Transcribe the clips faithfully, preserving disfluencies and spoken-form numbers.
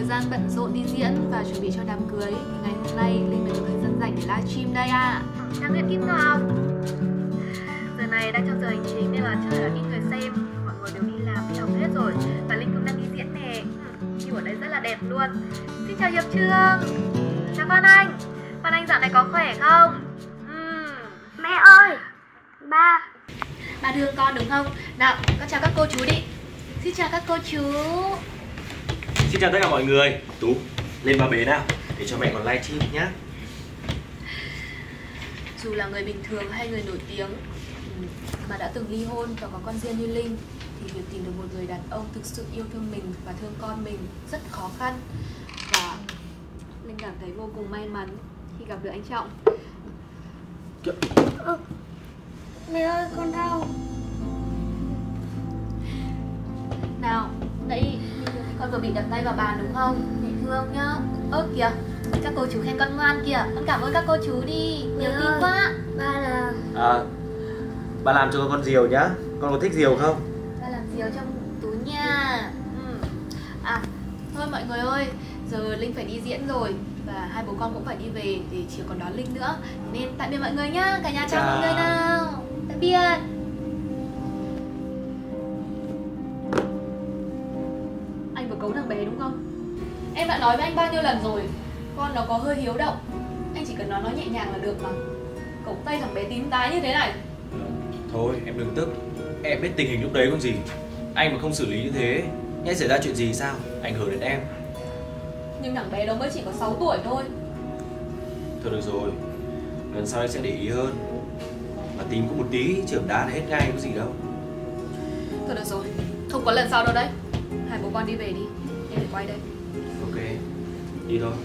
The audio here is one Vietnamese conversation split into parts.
thời gian bận rộn đi diễn và chuẩn bị cho đám cưới thì ngày hôm nay Linh được thời gian rảnh để livestream đây ạ. Trang Nguyễn Kim Ngọc. Giờ này đang trong giờ hành chính nên là chắc là ít người xem, mọi người đều đi làm đi học hết rồi và Linh cũng đang đi diễn nè. View ở đây rất là đẹp luôn. Xin chào Hiệp Trương. Chào Phan Anh. Phan Anh dạo này có khỏe không? Uhm. Mẹ ơi, ba. Ba thương con đúng không? Nào, con chào các cô chú đi. Xin chào các cô chú. Xin chào tất cả mọi người. Tú, lên vào bế nào để cho mẹ còn livestream nhá. Dù là người bình thường hay người nổi tiếng mà đã từng ly hôn và có con riêng như Linh thì việc tìm được một người đàn ông thực sự yêu thương mình và thương con mình rất khó khăn. Và Linh cảm thấy vô cùng may mắn khi gặp được anh Trọng. Ừ. Mẹ ơi, con đau. Nào, nãy con vừa bị đập tay vào bàn đúng không? Mẹ thương nhá. Ơ kìa, các cô chú khen con ngoan kìa. Con cảm ơn các cô chú đi. Nhiều tin quá. Ba là... À, ba làm cho con diều nhá. Con có thích diều không? Ba làm diều trong túi nha. Ừ. À, thôi mọi người ơi, giờ Linh phải đi diễn rồi và hai bố con cũng phải đi về để chiều còn đón Linh nữa. Nên tạm biệt mọi người nhá. Cả nhà chào mọi người nào. Tạm biệt. Anh vừa cấu thằng bé đúng không? Em đã nói với anh bao nhiêu lần rồi, con nó có hơi hiếu động. Anh chỉ cần nói nó nhẹ nhàng là được mà. Cấu tay thằng bé tím tái như thế này. Thôi em đừng tức. Em biết tình hình lúc đấy còn gì. Anh mà không xử lý như thế, nhẽ xảy ra chuyện gì sao? Ảnh hưởng đến em. Nhưng thằng bé đó mới chỉ có sáu tuổi thôi. Thôi được rồi, lần sau anh sẽ để ý hơn. Mà tím có một tí, trưởng đá là hết ngay, có gì đâu. Thôi được rồi, không có lần sau đâu đấy. Hai bố con đi về đi, em phải quay đây. Ok, đi thôi.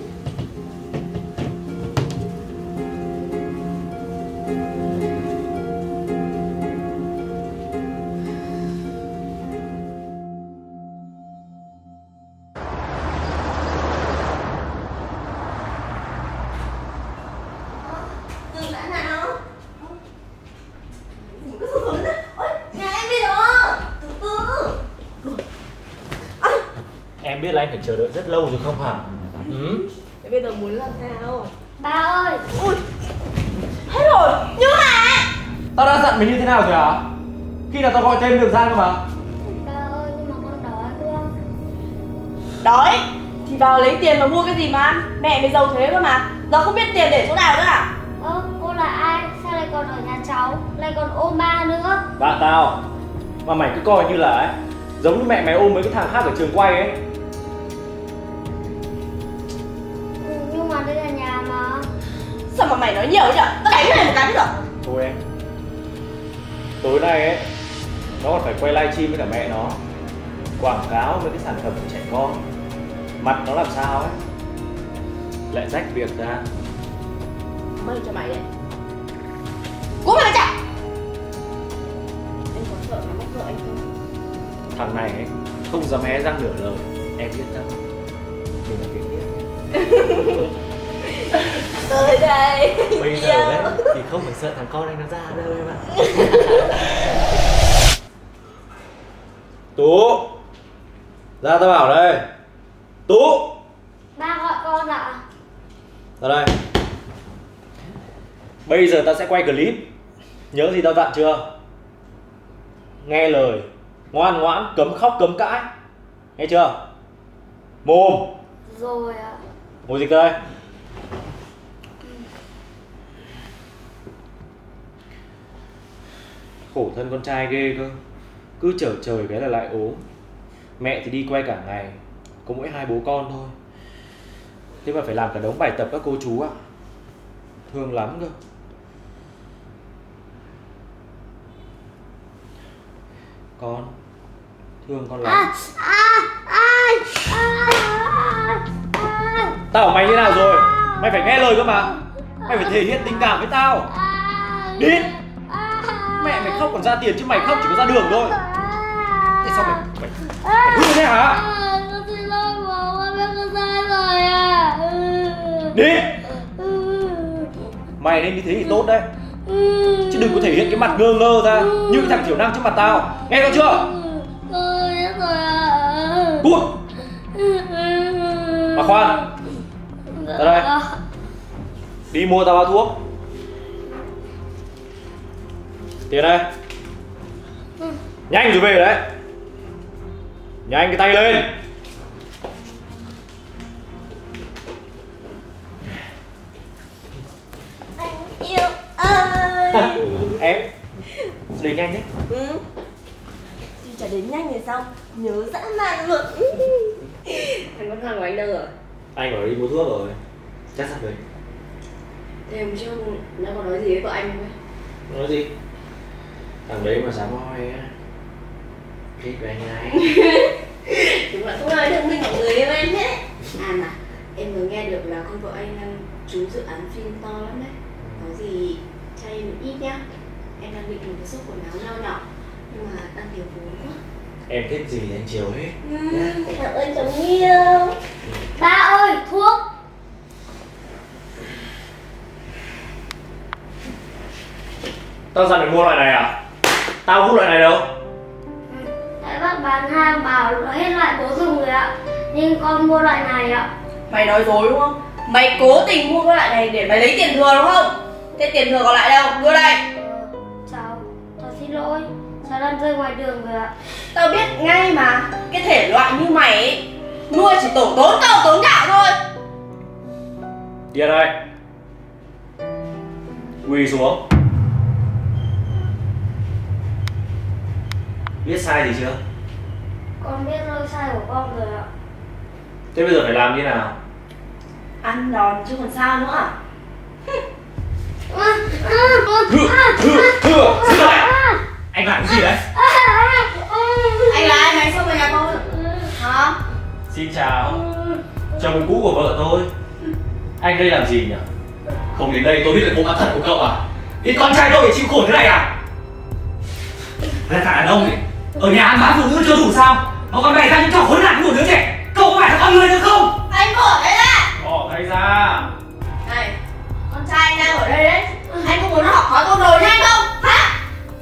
Dừng lại nào. Cứ xuống xuống nữa. Ôi, nhà em đi rồi. Từ từ. Em biết là anh phải chờ đợi rất lâu rồi không hả? Ừ. Thế bây giờ muốn làm sao? Ba ơi. Ui. Hết rồi. Nhưng mà Tao đã dặn mày như thế nào rồi hả? Khi nào tao gọi tên được ra cơ mà. ba ơi, nhưng mà con đói quá. Đói thì vào lấy tiền mà mua cái gì mà ăn. Mẹ mày giàu thế cơ mà. Giờ không biết tiền để chỗ nào nữa à? Ơ, cô là ai? Sao lại còn ở nhà cháu? Lại còn ôm ba nữa? Bạn tao. Mà mày cứ coi như là ấy, giống như mẹ mày ôm mấy cái thằng khác ở trường quay ấy. Ừ, nhưng mà đây là nhà mà. Sao mà mày nói nhiều nhỉ? Tao đánh mày một cái rồi. Thôi em, tối nay ấy nó còn phải quay livestream với cả mẹ nó, quảng cáo với cái sản phẩm của trẻ con. Mặt nó làm sao ấy lại rách việc ra. Mày cho mày đấy. Cút mày chạy. Anh có sợ nó mắc vợ anh không? Thằng này ấy không dám hé răng nửa lời, em biết không? Mình là kiểu biết. Tới đây. Bây giờ đấy thì không phải sợ thằng con anh nó ra đâu em ạ. Tú, ra tao bảo đây. Tú, Ba gọi con ạ. ra đây. Bây giờ tao sẽ quay clip. Nhớ gì tao dặn chưa? Nghe lời, ngoan ngoãn, cấm khóc cấm cãi. Nghe chưa? Mồm. Rồi ạ. Ngồi dịch đây. Khổ thân con trai ghê cơ. Cứ chở trời cái là lại ốm. Mẹ thì đi quay cả ngày, có mỗi hai bố con thôi. Thế mà phải làm cả đống bài tập các cô chú ạ. Thương lắm cơ. Con, thương con lắm. À, à, à, à, à, à. Tao bảo mày như nào rồi? Mày phải nghe lời cơ mà. Mày phải thể hiện tình cảm với tao. Đi. Mẹ mày khóc còn ra tiền chứ mày khóc chỉ có ra đường thôi. Thế sao mày mày mày hư thế hả? Con xin lỗi bố, con biết con sai rồi à. Đi. Mày nên như thế thì tốt đấy. Chứ đừng có thể hiện cái mặt ngơ ngơ ra như cái thằng thiểu năng trước mặt tao. Nghe tao chưa? Con biết rồi à. Cút. Khoan. Ra đây. Đi mua tao bao thuốc. Tiền đây. Nhanh rồi về đấy. Nhanh cái tay lên. Anh yêu ơi. Em đến nhanh đấy. Ừ. Thì chả đến nhanh rồi xong nhớ dã man luôn. Thằng con Hoàng của anh đâu rồi? Anh bảo đi mua thuốc rồi. Chắc sắp về. Thế hôm trước nó còn nói gì với vợ anh không? Nói gì? Thằng đấy mà dám hoi á. Kết với anh ai? Đúng là không nói thông minh của người yêu em hết. À mà em vừa nghe được là con vợ anh đang trúng dự án phim to lắm đấy. Có gì cho em một ít nhá. Em đang định một cái shop quần áo nho nhỏ nhưng mà đang thiếu vốn quá. Em thích gì thì anh chiều hết. Ừ, cảm ơn chồng yêu. Ba ơi, thuốc. Tao dặn mày mua loại này à? Tao hút loại này đâu. Tại bác bán hàng bảo hết loại cố dùng rồi ạ. Nhưng con mua loại này ạ. Mày nói dối đúng không? Mày cố tình mua cái loại này để mày lấy tiền thừa đúng không? Thế tiền thừa còn lại đâu? Đưa đây. Ờ, cháu, cháu xin lỗi. Cháu đang rơi ngoài đường rồi ạ. Tao biết ngay mà. Cái thể loại như mày ấy, nuôi chỉ tổ tốn câu tốn gạo thôi. Đi đây. Quỳ xuống. Biết sai gì chưa? Con biết lỗi sai của con rồi ạ. Thế bây giờ phải làm như nào? Ăn đòn chứ còn sao nữa à? Hừ, hừ, hừ, giữ lại. Anh làm cái gì đấy? Anh là ai mày xông vào nhà tôi? Hả? Xin chào. Chồng cũ của vợ tôi. Anh đây làm gì nhỉ? Không đến đây tôi biết được bộ mặt thật của cậu à? Thì con trai tôi phải chịu khổ thế này à? Là cả đàn ông ấy, ở nhà ăn bám phụ nữ chưa đủ sao? Mà còn bày ra những trò khốn nạn của đứa trẻ. Cậu có phải là con người nữa không? Anh bỏ tay ra. Bỏ tay ra. Này, con trai anh đang ở đây đấy. Anh có muốn học hỏi câu đồ nhanh không? Hả?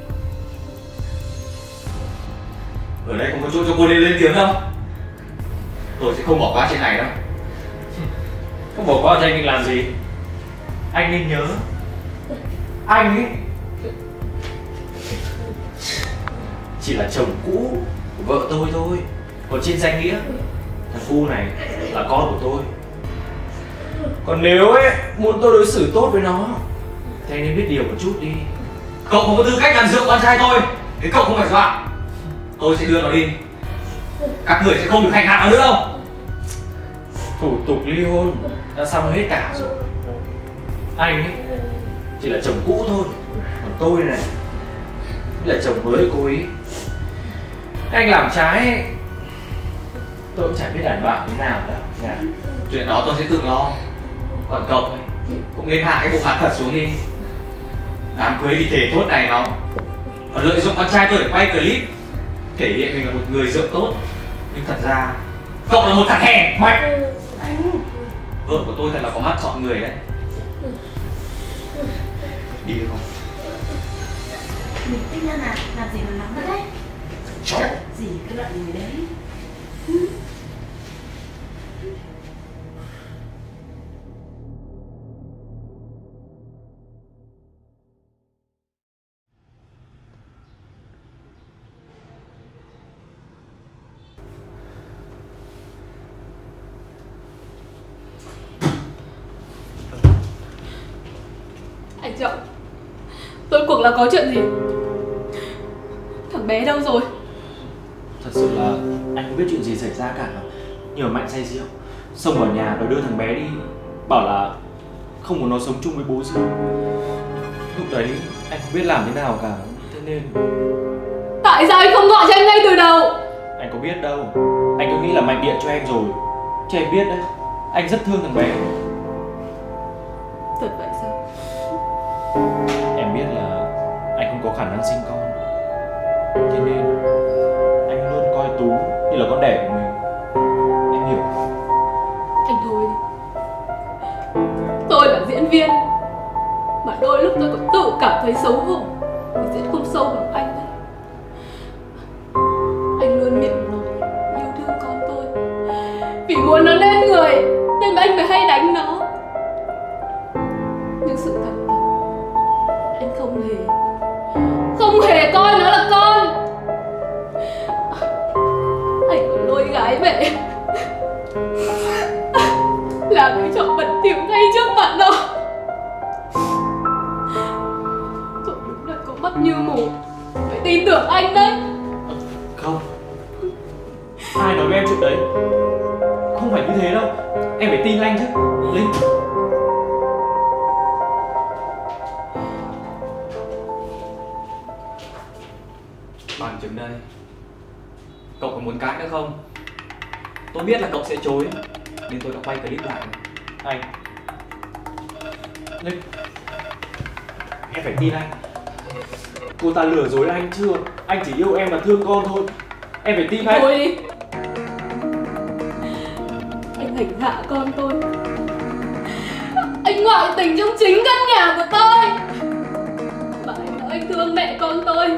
Ở đây không có chỗ cho cô lên lên tiếng đâu. Tôi sẽ không bỏ qua chuyện này đâu. Không bỏ qua cho anh định làm gì? Anh nên nhớ, anh ấy chỉ là chồng cũ của vợ tôi thôi. Còn trên danh nghĩa, thằng cu này là con của tôi. Còn nếu ấy muốn tôi đối xử tốt với nó thì anh nên biết điều một chút đi. Cậu không có tư cách làm dượng con trai tôi. Thế cậu không phải dọa. Tôi sẽ đưa nó đi. Các người sẽ không được hành hạ nó nữa đâu. Thủ tục ly hôn đã xong hết cả rồi. Anh ấy chỉ là chồng cũ thôi. Còn tôi này là chồng mới của cô ấy. Anh làm trái ấy, tôi cũng chẳng biết đàn bà thế nào đâu nha. Chuyện đó tôi sẽ tự lo. Còn cậu ấy, cũng nên hạ cái bộ mặt thật xuống đi. Đám cưới đi thể tốt này nó còn lợi dụng con trai tôi để quay clip thể hiện mình là một người dượng tốt. Nhưng thật ra cậu là một thằng hèn mạnh. Vợ của tôi thật là có mắt chọn người đấy. Đi được không? Mình tinh ra nào, làm gì mà nóng vậy đấy? Chó. Gì cái loại người đấy? Anh Trọng, rốt cuộc là có chuyện gì? Thằng bé đâu rồi? Thật sự là anh không biết chuyện gì xảy ra cả. Nhờ Mạnh say rượu xông vào nhà rồi đưa thằng bé đi, bảo là không muốn nó sống chung với bố gì. Lúc đấy anh không biết làm thế nào cả. Thế nên Tại sao anh không gọi cho em ngay từ đầu? anh có biết đâu. Anh cứ nghĩ là Mạnh điện cho em rồi. Chứ em biết đấy, anh rất thương thằng bé. Thật vậy sao? Em biết là anh không có khả năng sinh con, thế nên anh luôn coi Tú như là con đẻ của mình. Em hiểu không? Anh thôi đi. Tôi là diễn viên, mà đôi lúc tôi còn tự cảm thấy xấu hổ vì diễn không sâu bằng anh đấy. Anh luôn miệng nói yêu thương con tôi vì muốn nó lên người, nhà để cho bẩn thỉu ngay trước mặt đâu. Tôi đúng là có mắt như mù, phải tin tưởng anh đấy. Không, ai nói với em chuyện đấy? Không phải như thế đâu. Em phải tin anh chứ Linh. Bằng chứng đây. Cậu có muốn cãi nữa không? Tôi biết là cậu sẽ chối, nên tôi đã quay clip lại. Anh Linh, em phải tin anh. Cô ta lừa dối anh chưa? Anh chỉ yêu em và thương con thôi. Em phải tin anh. Thôi đi. Anh hành hạ con tôi. Anh ngoại tình trong chính căn nhà của tôi. Mà anh nói anh thương mẹ con tôi.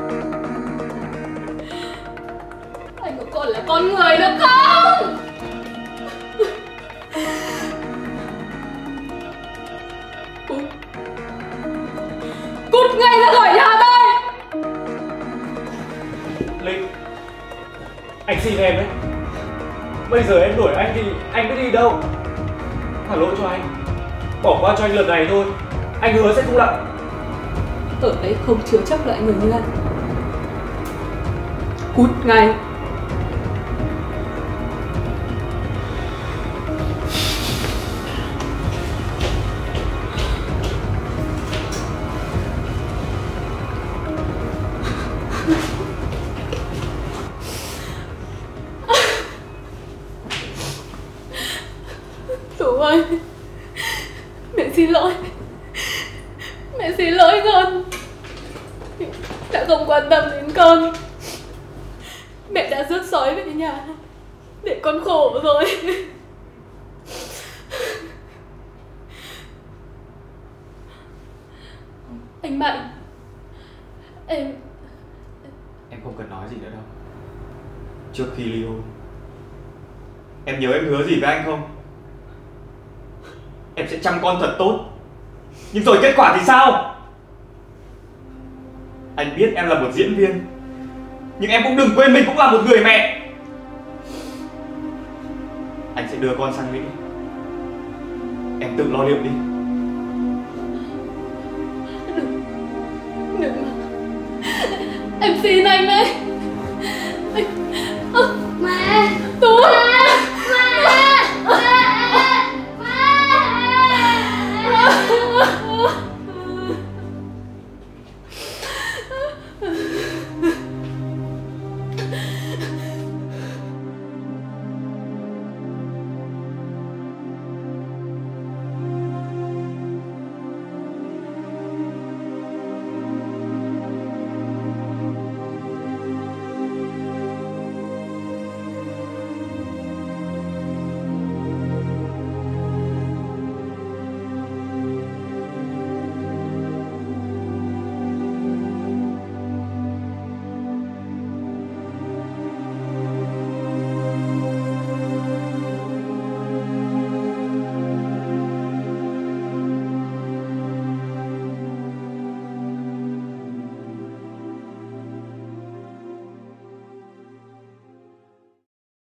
Anh có còn là con người nữa không? Cút. Cút ngay ra khỏi nhà tôi. Linh, anh xin em đấy. Bây giờ em đuổi anh thì anh biết đi đâu. Thả lỗi cho anh. Bỏ qua cho anh lần này thôi. Anh hứa sẽ không lặp. Ở đấy không chứa chấp lại người như anh. Cút ngay. Tú ơi, mẹ xin lỗi. Mẹ xin lỗi con. Đã không quan tâm đến con. Mẹ đã rước sói về nhà để con khổ rồi. Anh Mạnh, em Em không cần nói gì nữa đâu. Trước khi ly hôn, em nhớ em hứa gì với anh không? Em sẽ chăm con thật tốt. Nhưng rồi kết quả thì sao? Anh biết em là một diễn viên, nhưng em cũng đừng quên mình cũng là một người mẹ. Anh sẽ đưa con sang Mỹ. Em tự lo liệu đi. Đừng. Đừng. Em xin anh đấy.